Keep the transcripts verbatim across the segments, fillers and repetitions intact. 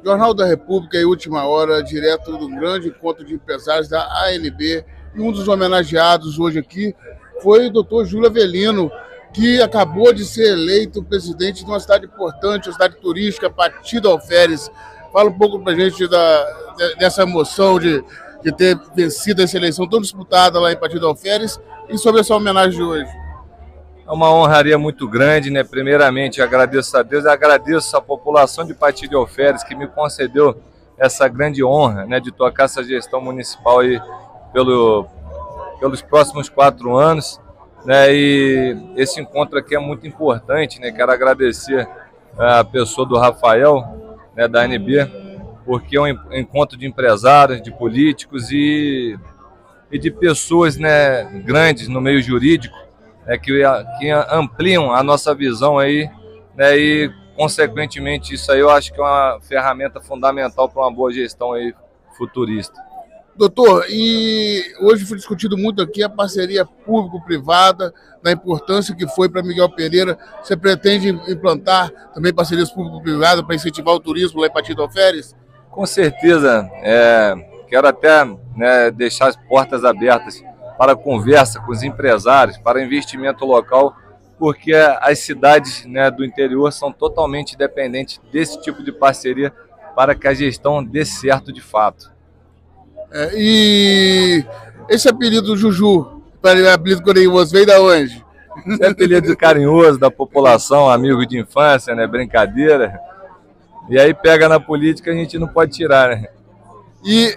Jornal da República e Última Hora, direto do grande encontro de empresários da A N B. E um dos homenageados hoje aqui foi o doutor Júlio Avelino, que acabou de ser eleito presidente de uma cidade importante, uma cidade turística, Pati de Alferes. Fala um pouco para a gente da, dessa emoção de, de ter vencido essa eleição tão disputada lá em Pati de Alferes e sobre essa homenagem de hoje. É uma honraria muito grande, né? Primeiramente, agradeço a Deus e agradeço a população de Pati de Alferes que me concedeu essa grande honra, né, de tocar essa gestão municipal aí pelo, pelos próximos quatro anos, né? E esse encontro aqui é muito importante, né? Quero agradecer a pessoa do Rafael, né, da A N B, porque é um encontro de empresários, de políticos e, e de pessoas, né, grandes no meio jurídico, É, que, que ampliam a nossa visão aí, né, e consequentemente isso aí eu acho que é uma ferramenta fundamental para uma boa gestão aí futurista. Doutor, e hoje foi discutido muito aqui a parceria público-privada, da importância que foi para Miguel Pereira. Você pretende implantar também parcerias público-privadas para incentivar o turismo lá em Pati de Alferes? Com certeza, é, quero até, né, deixar as portas abertas para conversa com os empresários, para investimento local, porque as cidades, né, do interior são totalmente dependentes desse tipo de parceria para que a gestão dê certo de fato. É, e esse apelido Juju, para apelido carinhoso, veio da onde? Esse apelido carinhoso da população, amigo de infância, né, brincadeira. E aí pega na política, a gente não pode tirar, né? E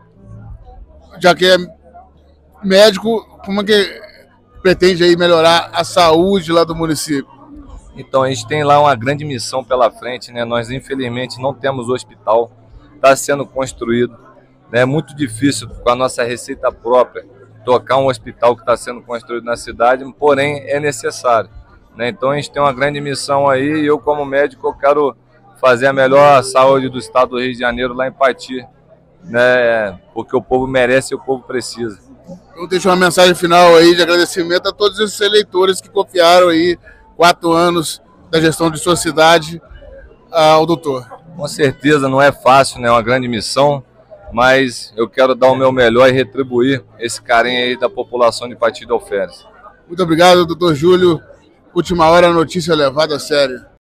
já que é médico, como é que pretende aí melhorar a saúde lá do município? Então, a gente tem lá uma grande missão pela frente, né? Nós, infelizmente, não temos hospital, está sendo construído, né? É muito difícil, com a nossa receita própria, tocar um hospital que está sendo construído na cidade, porém, é necessário, né? Então, a gente tem uma grande missão aí e eu, como médico, eu quero fazer a melhor saúde do estado do Rio de Janeiro lá em Pati, né? Porque o povo merece e o povo precisa. Eu deixo uma mensagem final aí de agradecimento a todos esses eleitores que confiaram aí quatro anos da gestão de sua cidade ao doutor. Com certeza não é fácil, né? É uma grande missão, mas eu quero dar o meu melhor e retribuir esse carinho aí da população de Pati de Alferes. Muito obrigado, doutor Júlio. Última Hora, notícia levada a sério.